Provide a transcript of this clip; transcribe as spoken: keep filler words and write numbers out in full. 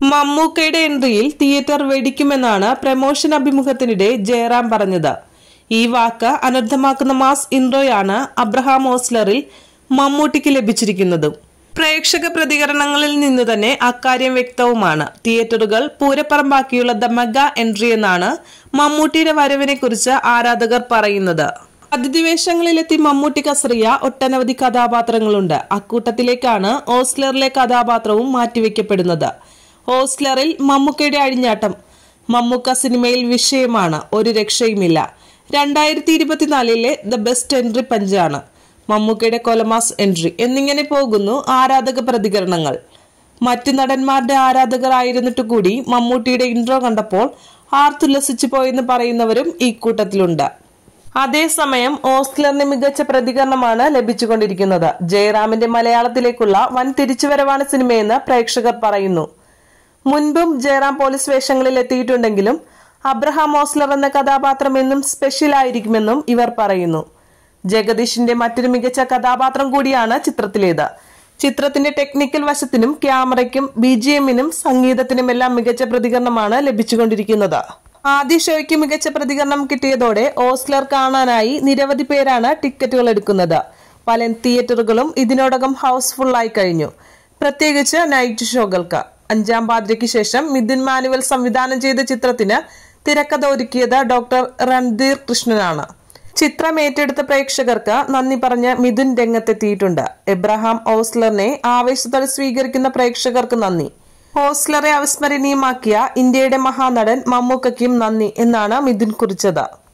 മമ്മൂക്കയുടെ എൻട്രിയിൽ തിയേറ്റർ വെടിക്കുമെന്നാണ് പ്രമോഷൻ അഭിമുഖത്തിനിടെ ജയറാം പറഞ്ഞത്. ഈ വാക്ക് അനർത്ഥമാക്കുന്ന മാസ് ഇൻട്രോയാണ് അബ്രഹാം ഓസ്ലറിൽ മമ്മൂട്ടിക്ക് ലഭിച്ചിരിക്കുന്നത്. പ്രേക്ഷക പ്രതികരണങ്ങളിൽ നിന്ന് തന്നെ അക്കാര്യം വ്യക്തവുമാണ്. തിയേറ്ററുകൾ പൂരപ്പറമ്പാക്കിയുള്ള ദ മെഗാ എൻട്രി എന്നാണ് മമ്മൂട്ടിയുടെ വരവിനെ കുറിച്ച് ആരാധകർ പറയുന്നത്. അതിഥിവേഷങ്ങളിലെത്തി മമ്മൂട്ടി കസറിയ ഒട്ടനവധി കഥാപാത്രങ്ങളുണ്ട്. അക്കൂട്ടത്തിലേക്കാണ് ഓസ്ലറിലെ കഥാപാത്രവും മാറ്റിവെക്കപ്പെടുന്നത്. ഓസ്ലറിൽ മമ്മൂക്കയുടെ അഴിഞ്ഞാട്ടം മമ്മൂക്ക സിനിമയിൽ വിഷയമാണ്. ഒരു രക്ഷയുമില്ല. രണ്ടായിരത്തി ഇരുപത്തിനാലിലെ ദ ബെസ്റ്റ് എൻട്രി പഞ്ചാണ്. മമ്മൂക്കയുടെ കൊലമാസ് എൻട്രി എന്നിങ്ങനെ പോകുന്നു ആരാധക പ്രതികരണങ്ങൾ. മറ്റു നടന്മാരുടെ ആരാധകർ ആയിരുന്നിട്ടു കൂടി മമ്മൂട്ടിയുടെ ഇൻട്രോ കണ്ടപ്പോൾ ആർത്തുല്ലസിച്ചു പോയെന്ന് പറയുന്നവരും ഈ കൂട്ടത്തിലുണ്ട്. അതേസമയം ഓസ്ലറിന് മികച്ച പ്രതികരണമാണ് ലഭിച്ചുകൊണ്ടിരിക്കുന്നത്. ജയറാമിന്റെ മലയാളത്തിലേക്കുള്ള വൻ തിരിച്ചുവരവാണ് സിനിമയെന്ന് പ്രേക്ഷകർ പറയുന്നു. മുൻപും ജയറാം പോലീസ് വേഷങ്ങളിൽ എത്തിയിട്ടുണ്ടെങ്കിലും അബ്രഹാം ഓസ്ലർ എന്ന കഥാപാത്രം എന്നും സ്പെഷ്യൽ ആയിരിക്കുമെന്നും ഇവർ പറയുന്നു. ജഗദീഷിന്റെ മറ്റൊരു മികച്ച കഥാപാത്രം കൂടിയാണ് ചിത്രത്തിലേത്. ചിത്രത്തിന്റെ ടെക്നിക്കൽ വശത്തിനും ക്യാമറയ്ക്കും ബി ജി എമ്മിനും സംഗീതത്തിനുമെല്ലാം മികച്ച പ്രതികരണമാണ് ലഭിച്ചുകൊണ്ടിരിക്കുന്നത്. ആദ്യ ഷോയ്ക്ക് മികച്ച പ്രതികരണം കിട്ടിയതോടെ ഓസ്ലർ കാണാനായി നിരവധി പേരാണ് ടിക്കറ്റുകൾ എടുക്കുന്നത്. പല തിയേറ്ററുകളും ഇതിനോടകം ഹൗസ്ഫുൾ ആയി കഴിഞ്ഞു, പ്രത്യേകിച്ച് നൈറ്റ് ഷോകൾക്ക്. അഞ്ചാം പാതിരയ്ക്ക് ശേഷം മിഥുൻ മാനുവൽ സംവിധാനം ചെയ്ത ചിത്രത്തിന് തിരക്കഥ ഒരുക്കിയത് ഡോക്ടർ രൺധീർ കൃഷ്ണനാണ്. ചിത്രം ഏറ്റെടുത്ത പ്രേക്ഷകർക്ക് നന്ദി പറഞ്ഞ് മിഥുൻ രംഗത്തെത്തിയിട്ടുണ്ട്. എബ്രഹാം ഓസ്ലറിനെ ആവേശത്തോടെ സ്വീകരിക്കുന്ന പ്രേക്ഷകർക്ക് നന്ദി. ഓസ്ലറെ അവിസ്മരണീയമാക്കിയ ഇന്ത്യയുടെ മഹാനടൻ മമ്മൂക്കയ്ക്കും നന്ദി എന്നാണ് മിഥുൻ കുറിച്ചത്.